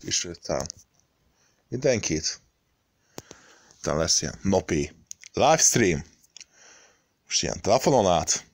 Kisültem mindenkit. Utána lesz ilyen napi livestream. Most ilyen telefonon át.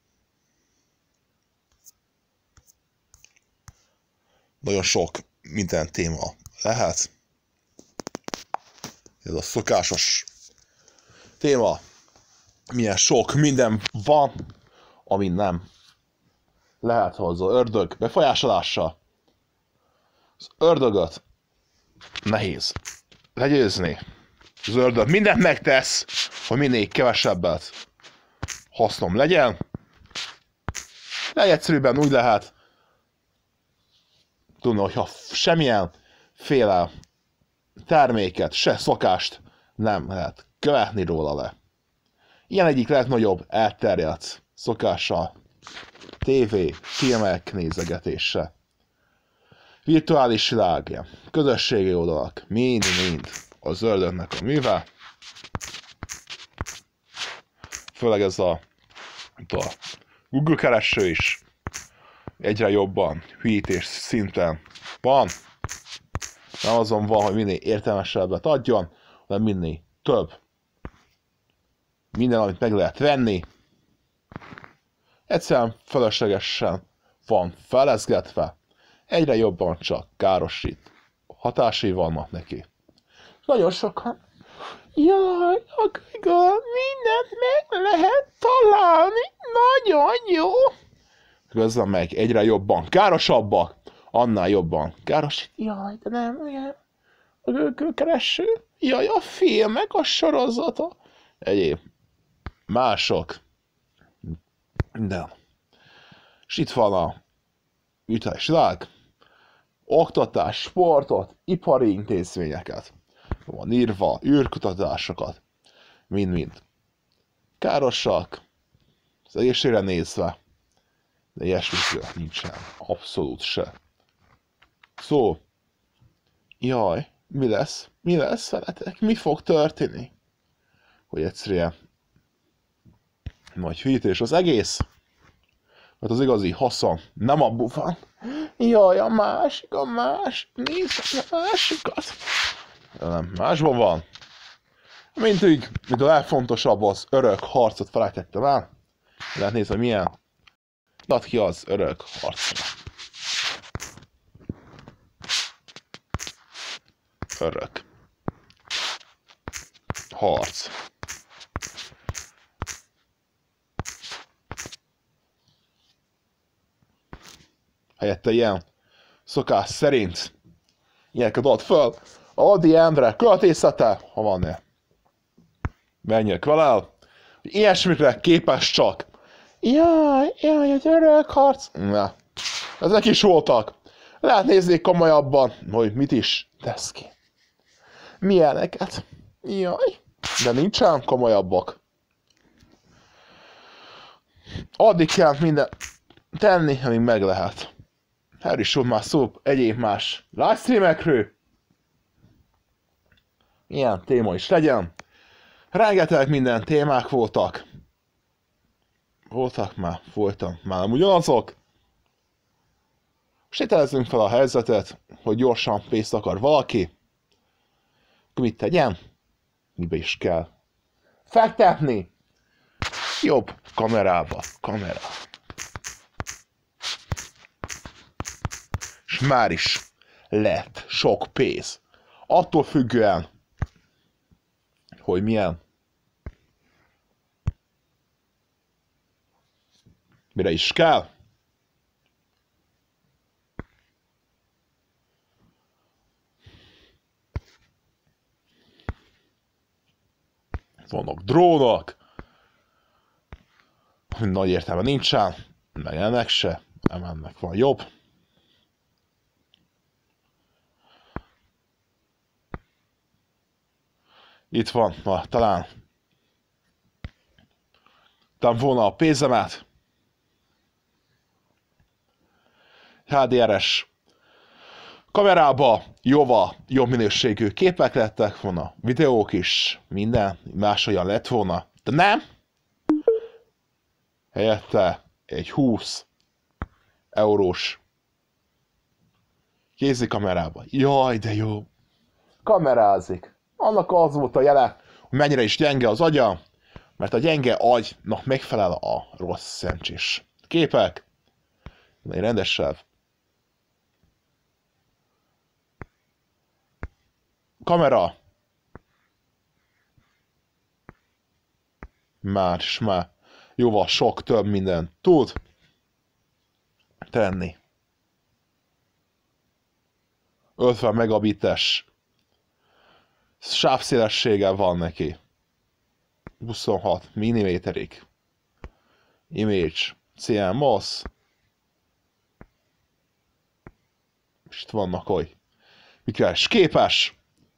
Nagyon sok minden téma lehet. Ez a szokásos téma. Milyen sok minden van, ami nem lehet hozzá ördög befolyásolással. Az ördögöt nehéz legyőzni. Az ördög mindent megtesz, hogy minél kevesebbet hasznom legyen. Legegyszerűbben úgy lehet tudni, hogyha semmilyen féle terméket, se szokást nem lehet követni róla le. Ilyen egyik legnagyobb elterjedt szokása TV, filmek nézegetése. Virtuális világ, közösségi oldalak, mind-mind az ördögnek a műve. Főleg ez a Google kereső is egyre jobban hülyítés szinten van. Nem azon van, hogy minél értelmesebbet adjon, hanem minél több. Minden, amit meg lehet venni, egyszerűen fölöslegesen van felezgetve, egyre jobban csak károsít. Hatásai vannak neki. Nagyon sokan. Jaj, a Google mindent meg lehet találni, nagyon jó. Közben meg egyre jobban károsabbak, annál jobban károsít. Jaj, de nem, ilyen a Google kereső. Jaj, a filmek, a sorozata. Egyéb mások. De. És itt van a virtuális világ. Oktatás, sportot, ipari intézményeket. Van írva, űrkutatásokat. Mind-mind. Károsak. Az egészségre nézve. De ilyesmikről nincsen. Abszolút se. Szó. Jaj, mi lesz? Mi lesz veletek? Mi fog történni? Hogy egyszerűen nagy hűtés az egész. Mert az igazi haszon nem abban van. Jaj, a másik. Nézd a másikat. De nem, másban van. Mint a legfontosabb az örök harcot felejtettem el. Lehet nézni, milyen. Add ki az örök harcot. Örök. Harc. Helyette ilyen szokás szerint ilyeneket ad föl. Adi Endre költészete, ha van ilyen. Menjek vele, hogy ilyesmikre képes csak. Jaj, az örök harc. Na, ezek is voltak. Lehet nézni komolyabban, hogy mit is tesz ki. Milyeneket. Jaj, de nincsen komolyabbak. Addig kell minden tenni, amíg meg lehet. Erről is volt már szó egyéb más livestreamekről. Ilyen téma is legyen. Rengeteg minden témák voltak. Voltam már nem ugyanazok. Sételezzünk fel a helyzetet, hogy gyorsan pénzt akar valaki. Akkor mit tegyen? Mibe is kell fektetni. Jobb kamerába. És már is lett sok pénz. Attól függően, hogy milyen. Mire is kell. Vannak drónok. Nagy értelme nincsen. Meg ennek se. Ennek van jobb. Itt van, talán volna a pénzemet. HDR-es kamerába jobb minőségű képek lettek volna, videók is, minden máshogyan lett volna, de nem. Helyette egy 20 eurós Kézikamerába. Jaj, de jó. Kamerázik. Annak az volt a jele, hogy mennyire is gyenge az agya, mert a gyenge agynak megfelel a rossz szemcsés. Képek. Egy rendes sáv. Kamera. Már jóval sok több minden tud tenni. 50 megabites sávszélessége van neki. 26 mm-ig. Image CMOS. És itt vannak, hogy mikre is képes.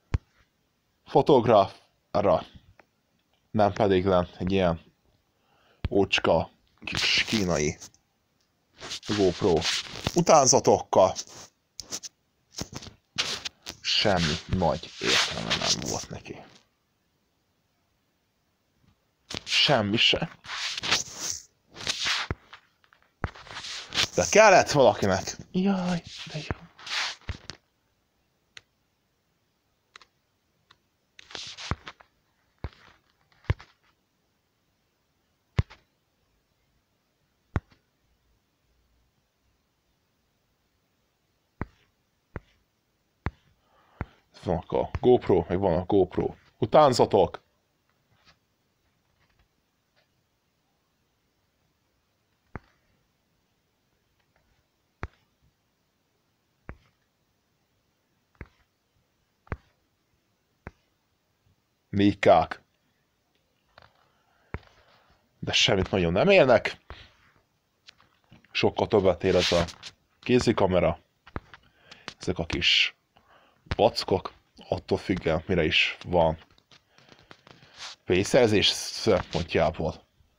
Fotográfra. Nem pedig lent egy ilyen ócska kis kínai GoPro utánzatokkal. Semmi nagy értelme nem volt neki. Semmi se. De kellett valakinek. Jaj, de jó. Vannak a GoPro, meg van a GoPro utánzatok. Mikák. De semmit nagyon nem érnek. Sokkal többet ér ez a kézikamera. Ezek a kis vackok, attól függően, mire is van pénzszerzés szempontjából.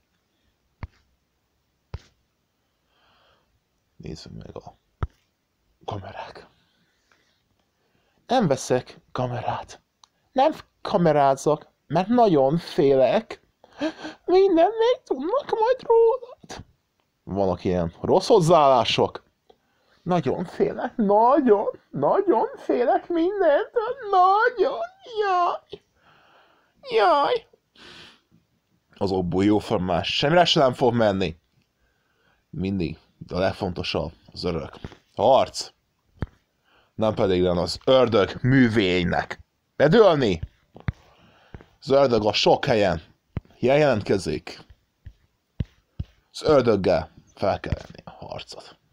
Nézzük meg a kamerák. Nem veszek kamerát. Nem kamerázok, mert nagyon félek. Minden még tudnak majd rólad. Vannak ilyen rossz hozzáállások. Nagyon félek, nagyon félek mindentől, nagyon, jaj. Azokból jóformás, semmire sem nem fog menni. Mindig a legfontosabb az örök harc. Nem pedig lenne az ördög művénynek bedőlni. Az ördög a sok helyen jelentkezik. Az ördöggel fel kell venni a harcot.